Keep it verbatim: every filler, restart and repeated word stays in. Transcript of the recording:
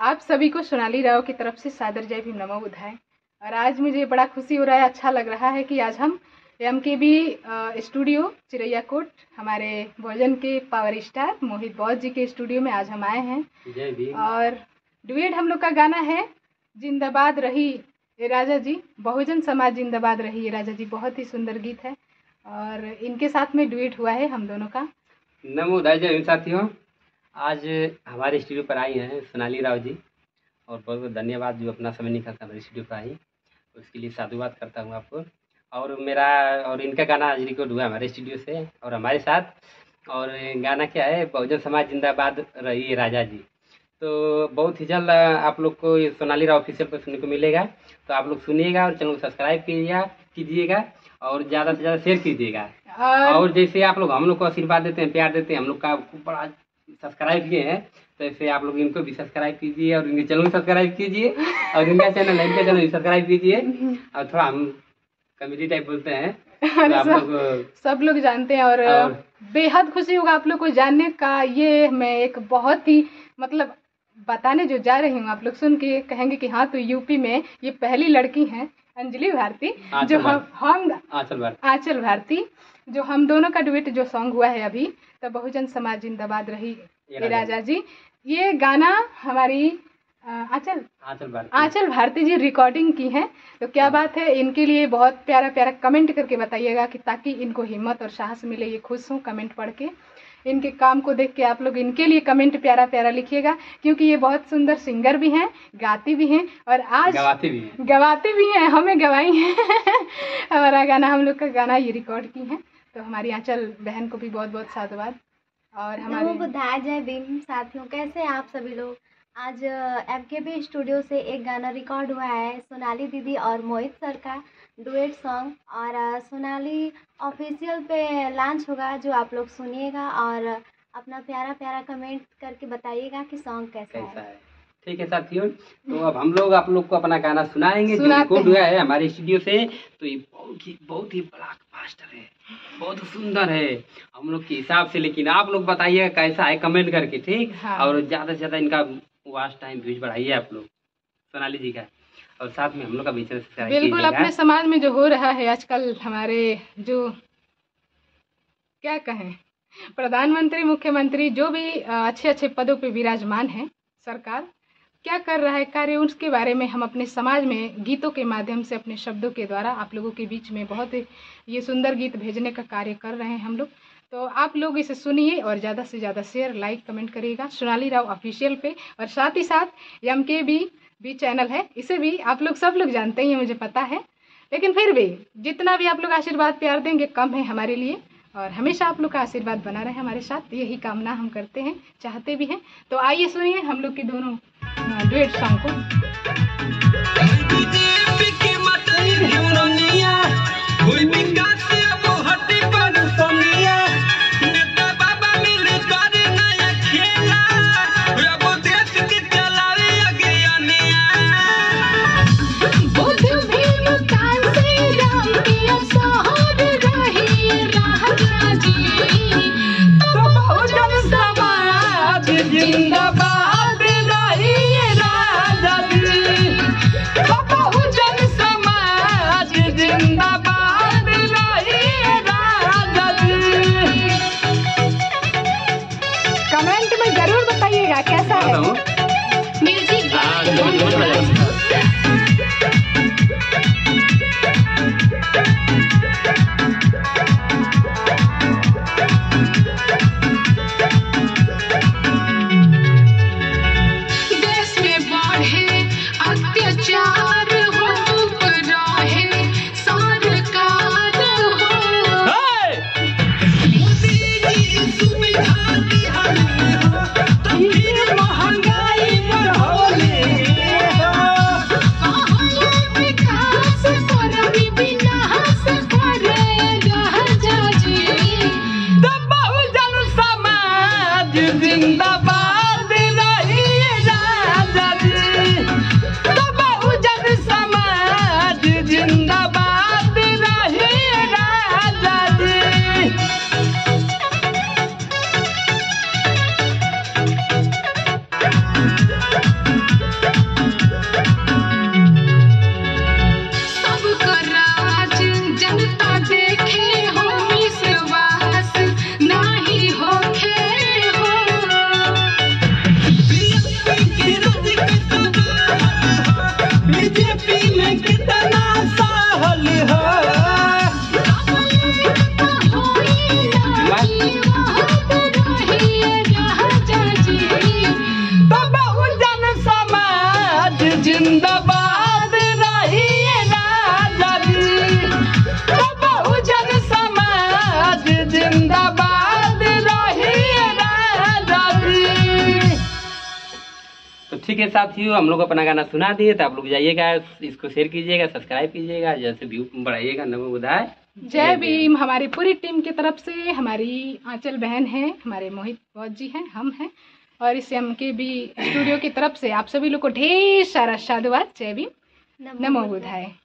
आप सभी को सोनाली राव की तरफ से सादर जय भीम नमो बुद्धाय। और आज मुझे बड़ा खुशी हो रहा है, अच्छा लग रहा है कि आज हम एम के बी स्टूडियो चिरैया कोट हमारे भोजन के पावर स्टार मोहित बॉस जी के स्टूडियो में आज हम आए हैं। जय भीम। और डुएट हम लोग का गाना है जिंदाबाद रही ये राजा जी, बहुजन समाज जिंदाबाद रही ये राजा जी। बहुत ही सुंदर गीत है और इनके साथ में डुएट हुआ है हम दोनों का। नमो बुद्धाय। जय भीम साथियों, आज हमारे स्टूडियो पर आई हैं सोनाली राव जी और बहुत बहुत धन्यवाद जो अपना समय निकाल कर हमारे स्टूडियो पर आई, उसके लिए साधुवाद करता हूँ आपको। और मेरा और इनका गाना आज रिकॉर्ड हुआ हमारे स्टूडियो से और हमारे साथ। और गाना क्या है, बहुजन समाज जिंदाबाद रही राजा जी। तो बहुत ही जल्द आप लोग को ये सोनाली राव ऑफिशियल पर सुनने को मिलेगा, तो आप लोग सुनिएगा और चैनल को सब्सक्राइब कीजिएगा कीजिएगा और ज़्यादा से ज़्यादा शेयर कीजिएगा। और, और जैसे आप लोग हम लोग को आशीर्वाद देते हैं, प्यार देते हैं, हम लोग का बड़ा सब्सक्राइब किए हैं, तो ऐसे आप लोग इनको भी सब्सक्राइब कीजिए और इनके चैनल को सब्सक्राइब कीजिए और इनका चैनल है इनका चैनल भी सब्सक्राइब कीजिए। और थोड़ा हम कमेडी टाइप बोलते हैं तो आप सब, लोग सब लोग जानते हैं। और, और बेहद खुशी होगा आप लोग को जानने का। ये मैं एक बहुत ही मतलब बताने जो जा रही हूँ, आप लोग सुन के कहेंगे कि हाँ तो यूपी में ये पहली लड़की हैं अंजलि भारती जो हम हम आंचल भारती आंचल भारती जो हम दोनों का डुएट जो सॉन्ग हुआ है अभी, तो बहुजन समाज जिंदाबाद रही ये राजा जी। ये गाना हमारी आंचल आंचल भारती आंचल भारती जी रिकॉर्डिंग की है। तो क्या बात है, इनके लिए बहुत प्यारा प्यारा कमेंट करके बताइएगा कि ताकि इनको हिम्मत और साहस मिले। ये खुश हूँ कमेंट पढ़ के, इनके काम को देख के आप लोग इनके लिए कमेंट प्यारा प्यारा लिखिएगा, क्योंकि ये बहुत सुंदर सिंगर भी हैं, गाती भी हैं और आज गवाती भी हैं गवाती भी हैं हमें गवाई हैं हमारा गाना, हम लोग का गाना ये रिकॉर्ड की हैं। तो हमारी आंचल बहन को भी बहुत बहुत साधुवाद। और हमारे बुद्धाय। जय भीम साथियों, कैसे हैं आप सभी लोग। आज एम के बी स्टूडियो से एक गाना रिकॉर्ड हुआ है सोनाली दीदी और मोहित सर का डुएट सॉन्ग, और सोनाली ऑफिशियल पे लॉन्च होगा, जो आप लोग सुनिएगा और अपना प्यारा प्यारा कमेंट करके बताइएगा कि सॉन्ग कैसा, कैसा है, है। ठीक है साथियों, तो अब हम लोग आप लोग को अपना गाना सुनाएंगे जो रिकॉर्ड हुआ है हमारे स्टूडियो से। तो ये बहुत ही बहुत ही बड़ा मास्टर है, बहुत सुंदर है हम लोग के हिसाब से, लेकिन आप लोग बताइएगा कैसा है कमेंट करके, ठीक। हाँ। और ज़्यादा से ज़्यादा इनका वॉच टाइम व्यूज बढ़ाइए आप लोग सोनाली जी का, और साथ में हम लोग का भी बिल्कुल। अपने समाज में जो हो रहा है आजकल, हमारे जो क्या कहें प्रधानमंत्री मुख्यमंत्री जो भी अच्छे अच्छे पदों पे विराजमान हैं, सरकार क्या कर रहा है कार्य, उसके बारे में हम अपने समाज में गीतों के माध्यम से अपने शब्दों के द्वारा आप लोगों के बीच में बहुत ये सुंदर गीत भेजने का कार्य कर रहे हैं हम लोग। तो आप लोग इसे सुनिए और ज़्यादा से ज़्यादा शेयर लाइक कमेंट करिएगा सोनाली राव ऑफिशियल पे। और साथ ही साथ एम के बी भी चैनल है, इसे भी आप लोग सब लोग जानते ही हैं, मुझे पता है, लेकिन फिर भी जितना भी आप लोग आशीर्वाद प्यार देंगे कम है हमारे लिए। और हमेशा आप लोग का आशीर्वाद बना रहे हमारे साथ, यही कामना हम करते हैं, चाहते भी हैं। तो आइए सुनिए हम लोग के दोनों डुएट सॉन्ग को। जिंदाबाद रही राजा जी, बहुजन समाज जिंदाबाद रही राजा जी। कमेंट में जरूर बताइएगा कैसा है म्यूजिक। जिंदाबाद रही राजा जी, बहुजन समाज जिंदाबाद रही राजा जी। ठीक है साथियों, हम लोग अपना गाना सुना दिए, तो आप लोग जाइएगा, इसको शेयर कीजिएगा, सब्सक्राइब कीजिएगा, जैसे व्यू बढ़ाइएगा। नमो बुधाय, जय भीम। हमारी पूरी टीम की तरफ से हमारी आंचल बहन है, हमारे मोहित बौद्ध जी हैं, हम हैं, और इस एम के बी स्टूडियो की तरफ से आप सभी लोग को ढेर सारा साधुवाद। जय भीम, नमो बुधाय।